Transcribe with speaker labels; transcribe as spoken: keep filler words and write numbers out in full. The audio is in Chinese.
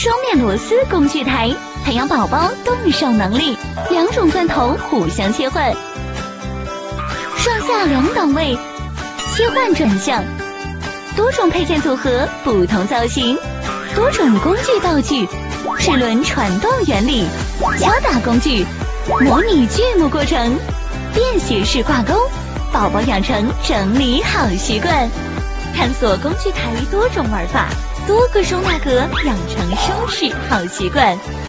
Speaker 1: 双面螺丝工具台，培养宝宝动手能力，两种钻头互相切换，上下两档位，切换转向，多种配件组合，不同造型，多种工具道具，齿轮传动原理，敲打工具，模拟锯木过程，便携式挂钩，宝宝养成整理好习惯。探索工具台多种玩法，多个收纳格，养成收拾好习惯。